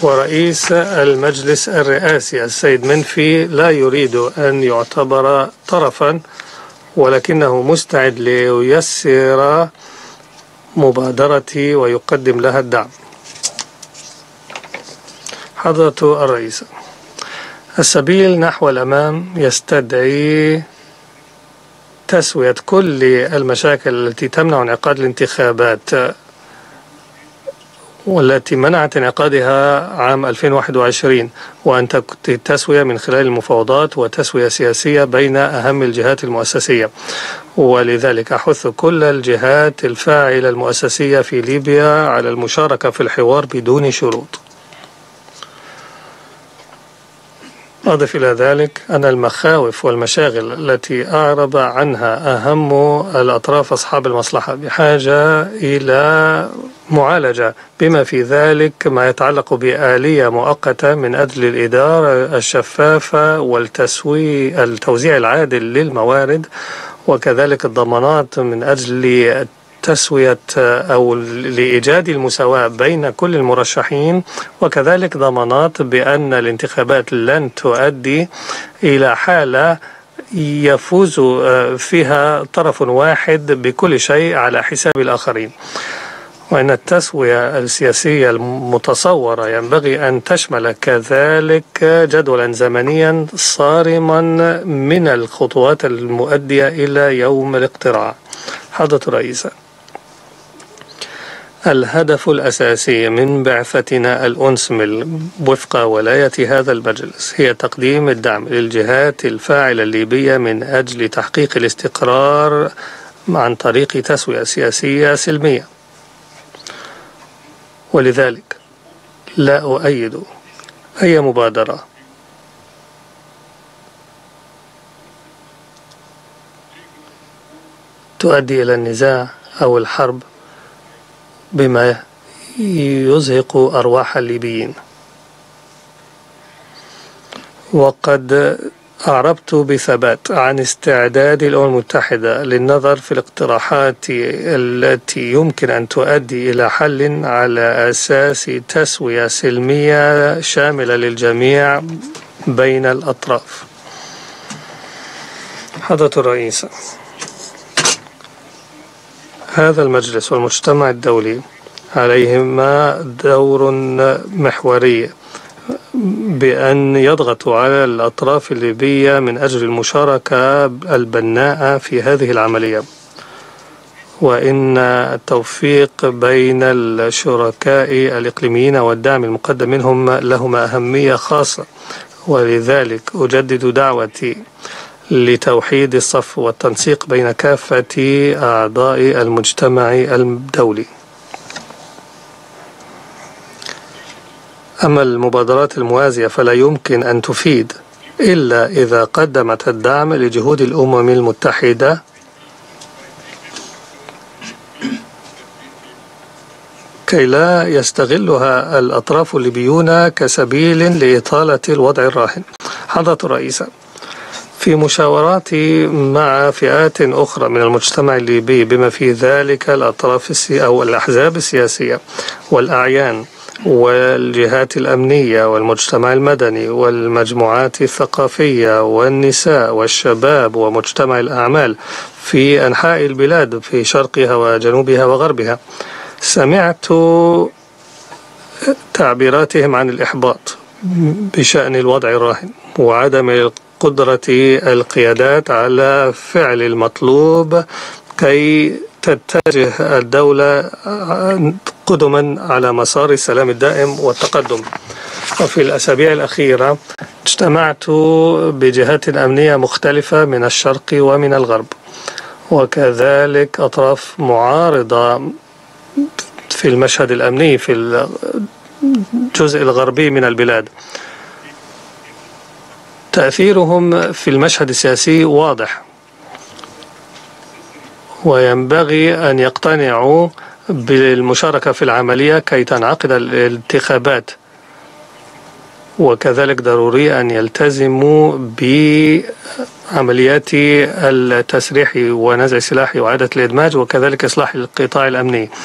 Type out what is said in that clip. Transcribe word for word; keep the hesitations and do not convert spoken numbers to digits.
ورئيس المجلس الرئاسي السيد منفي لا يريد أن يعتبر طرفا، ولكنه مستعد لييسر مبادرتي ويقدم لها الدعم. حضرة الرئيس، السبيل نحو الأمام يستدعي تسوية كل المشاكل التي تمنع انعقاد الانتخابات والتي منعت انعقادها عام ألفين وواحد وعشرين، وأن تكون التسوية من خلال المفاوضات وتسوية سياسية بين أهم الجهات المؤسسية. ولذلك أحث كل الجهات الفاعلة المؤسسية في ليبيا على المشاركة في الحوار بدون شروط. أضف إلى ذلك أن المخاوف والمشاغل التي أعرب عنها أهم الأطراف أصحاب المصلحة بحاجة إلى معالجة، بما في ذلك ما يتعلق بآلية مؤقتة من أجل الإدارة الشفافة والتسوية التوزيع العادل للموارد، وكذلك الضمانات من أجل تسوية أو لإيجاد المساواة بين كل المرشحين، وكذلك ضمانات بأن الانتخابات لن تؤدي إلى حالة يفوز فيها طرف واحد بكل شيء على حساب الآخرين. وأن التسوية السياسية المتصورة ينبغي أن تشمل كذلك جدولا زمنيا صارما من الخطوات المؤدية إلى يوم الاقتراع. حضرة الرئيس، الهدف الأساسي من بعثتنا الأنسمل وفق ولاية هذا المجلس هي تقديم الدعم للجهات الفاعلة الليبية من أجل تحقيق الاستقرار عن طريق تسوية سياسية سلمية. ولذلك لا أؤيد أي مبادرة تؤدي إلى النزاع أو الحرب بما يزهق أرواح الليبيين. وقد أعربت بثبات عن استعداد الأمم المتحدة للنظر في الاقتراحات التي يمكن أن تؤدي إلى حل على أساس تسوية سلمية شاملة للجميع بين الأطراف. حضرة الرئيس، هذا المجلس والمجتمع الدولي عليهما دور محوري بأن يضغطوا على الأطراف الليبية من أجل المشاركة البناءة في هذه العملية، وإن التوفيق بين الشركاء الإقليميين والدعم المقدم منهم لهما أهمية خاصة. ولذلك أجدد دعوتي لتوحيد الصف والتنسيق بين كافة أعضاء المجتمع الدولي. أما المبادرات الموازية فلا يمكن أن تفيد إلا إذا قدمت الدعم لجهود الأمم المتحدة كي لا يستغلها الأطراف الليبيون كسبيل لإطالة الوضع الراهن. حضرة الرئيس، في مشاوراتي مع فئات أخرى من المجتمع الليبي بما في ذلك الأطراف السي أو الأحزاب السياسية والأعيان والجهات الأمنية والمجتمع المدني والمجموعات الثقافية والنساء والشباب ومجتمع الأعمال في أنحاء البلاد في شرقها وجنوبها وغربها، سمعت تعبيراتهم عن الإحباط بشأن الوضع الراهن وعدم قدرة القيادات على فعل المطلوب كي تتجه الدولة قدما على مسار السلام الدائم والتقدم. وفي الأسابيع الأخيرة اجتمعت بجهات أمنية مختلفة من الشرق ومن الغرب، وكذلك أطراف معارضة في المشهد الأمني في الجزء الغربي من البلاد. تأثيرهم في المشهد السياسي واضح، وينبغي أن يقتنعوا بالمشاركة في العملية كي تنعقد الانتخابات، وكذلك ضروري أن يلتزموا بعمليات التسريح ونزع السلاح وإعادة الإدماج وكذلك إصلاح القطاع الأمني.